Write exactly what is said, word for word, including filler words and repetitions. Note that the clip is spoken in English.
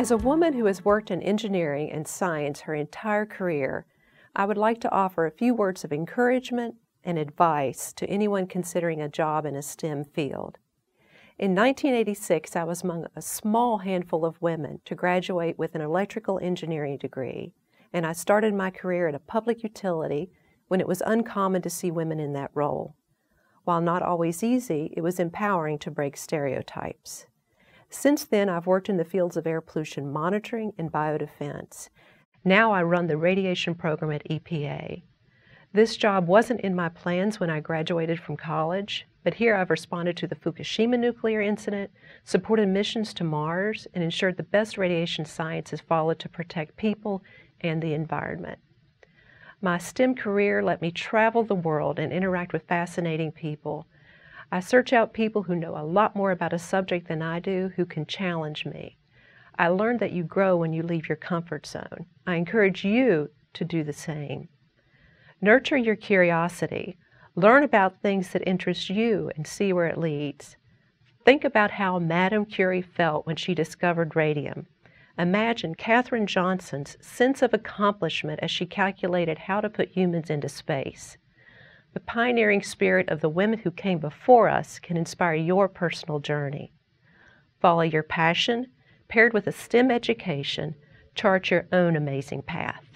As a woman who has worked in engineering and science her entire career, I would like to offer a few words of encouragement and advice to anyone considering a job in a STEM field. In nineteen eighty-six, I was among a small handful of women to graduate with an electrical engineering degree, and I started my career at a public utility when it was uncommon to see women in that role. While not always easy, it was empowering to break stereotypes. Since then, I've worked in the fields of air pollution monitoring and biodefense. Now I run the radiation program at E P A. This job wasn't in my plans when I graduated from college, but here I've responded to the Fukushima nuclear incident, supported missions to Mars, and ensured the best radiation science is followed to protect people and the environment. My STEM career let me travel the world and interact with fascinating people. I search out people who know a lot more about a subject than I do, who can challenge me. I learned that you grow when you leave your comfort zone. I encourage you to do the same. Nurture your curiosity. Learn about things that interest you and see where it leads. Think about how Madame Curie felt when she discovered radium. Imagine Katherine Johnson's sense of accomplishment as she calculated how to put humans into space. The pioneering spirit of the women who came before us can inspire your personal journey. Follow your passion, paired with a STEM education, chart your own amazing path.